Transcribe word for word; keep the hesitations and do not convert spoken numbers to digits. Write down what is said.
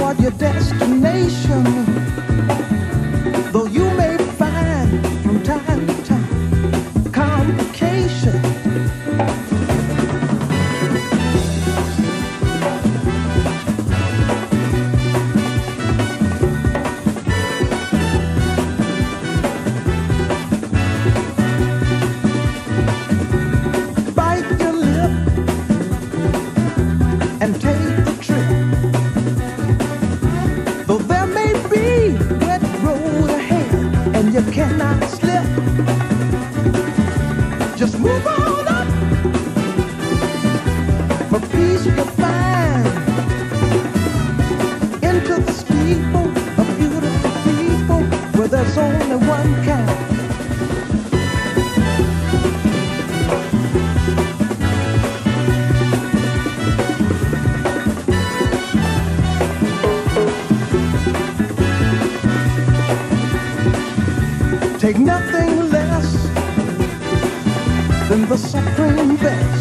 toward your destination, though you may find from time to time complications. Bite your lip and take the trip. Though there may be wet road ahead and you cannot slip, just move on up. For peace you'll find into the steeple of beautiful people where there's only one kind. Take nothing less than the supreme best.